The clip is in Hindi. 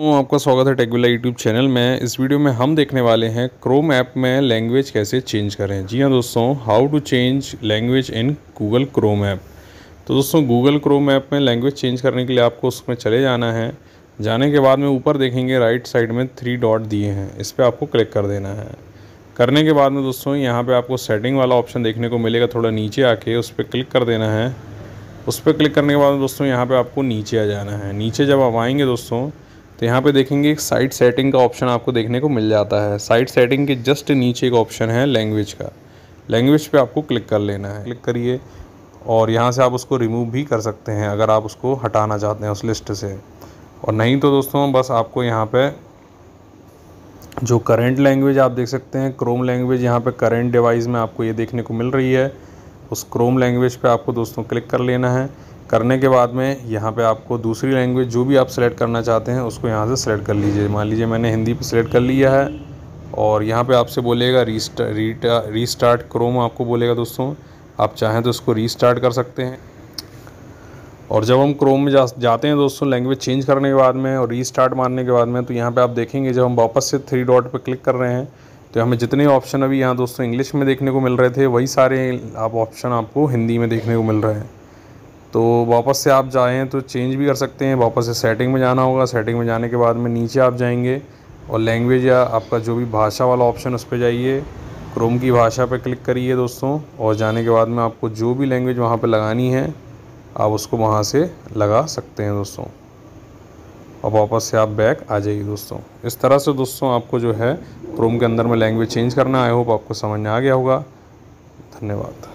आपका स्वागत है टेकविला यूट्यूब चैनल में। इस वीडियो में हम देखने वाले हैं क्रोम ऐप में लैंग्वेज कैसे चेंज करें। जी हाँ दोस्तों, how to change language in Google Chrome app. तो दोस्तों गूगल क्रोम ऐप में लैंग्वेज चेंज करने के लिए आपको उसमें चले जाना है। जाने के बाद में ऊपर देखेंगे राइट साइड में 3 डॉट दिए हैं, इस पर आपको क्लिक कर देना है। करने के बाद में दोस्तों यहाँ पर आपको सेटिंग वाला ऑप्शन देखने को मिलेगा। थोड़ा नीचे आके उस पर क्लिक कर देना है। उस पर क्लिक करने के बाद दोस्तों यहाँ पे आपको नीचे आ जाना है। नीचे जब आप आएंगे दोस्तों तो यहाँ पे देखेंगे एक साइट सेटिंग का ऑप्शन आपको देखने को मिल जाता है। साइट सेटिंग के जस्ट नीचे एक ऑप्शन है लैंग्वेज का। लैंग्वेज पे आपको क्लिक कर लेना है। क्लिक करिए और यहाँ से आप उसको रिमूव भी कर सकते हैं अगर आप उसको हटाना चाहते हैं उस लिस्ट से। और नहीं तो दोस्तों बस आपको यहाँ पे जो करेंट लैंग्वेज आप देख सकते हैं, क्रोम लैंग्वेज यहाँ पे करेंट डिवाइस में आपको ये देखने को मिल रही है। उस क्रोम लैंग्वेज पे आपको दोस्तों क्लिक कर लेना है। करने के बाद में यहाँ पे आपको दूसरी लैंग्वेज जो भी आप सेलेक्ट करना चाहते हैं उसको यहाँ से सेलेक्ट कर लीजिए। मान लीजिए मैंने हिंदी पे सेलेक्ट कर लिया है और यहाँ पे आपसे बोलेगा रीस्टार्ट क्रोम आपको बोलेगा दोस्तों। आप चाहें तो उसको रीस्टार्ट कर सकते हैं। और जब हम क्रोम में जाते हैं दोस्तों लैंग्वेज चेंज करने के बाद में और रीस्टार्ट मारने के बाद में, तो यहाँ पे आप देखेंगे जब हम वापस से 3 डॉट पे क्लिक कर रहे हैं तो हमें जितने ऑप्शन अभी यहाँ दोस्तों इंग्लिश में देखने को मिल रहे थे वही सारे आप ऑप्शन आपको हिंदी में देखने को मिल रहे हैं। तो वापस से आप जाएँ तो चेंज भी कर सकते हैं। वापस से सेटिंग में जाना होगा। सेटिंग में जाने के बाद में नीचे आप जाएंगे और लैंग्वेज या आपका जो भी भाषा वाला ऑप्शन उस पर जाइए। क्रोम की भाषा पर क्लिक करिए दोस्तों और जाने के बाद में आपको जो भी लैंग्वेज वहाँ पर लगानी है आप उसको वहाँ से लगा सकते हैं दोस्तों। और वापस से आप बैक आ जाइए दोस्तों। इस तरह से दोस्तों आपको जो है क्रोम के अंदर में लैंग्वेज चेंज करना। आई होप आपको समझ में आ गया होगा। धन्यवाद।